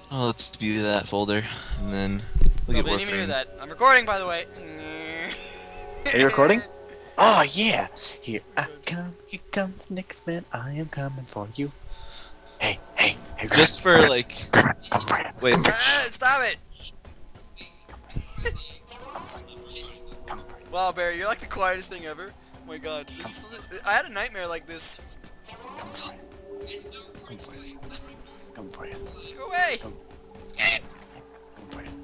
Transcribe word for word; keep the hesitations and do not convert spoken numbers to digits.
Oh, let's view that folder, and then we'll Oh, get we didn't even hear Warframe. that. I'm recording, by the way. Are you recording? Oh yeah! Here Oh, I God. come, here comes Nyxman, I am coming for you. Hey, hey, hey, Grant, Just for come like, here, come here, come for you. wait, Ah, stop it! Come for you, come for you. Wow, Barry, you're like the quietest thing ever. Oh my God, this is, I had a nightmare like this. Come for you, come for you, come for you, Go away! come, come for you.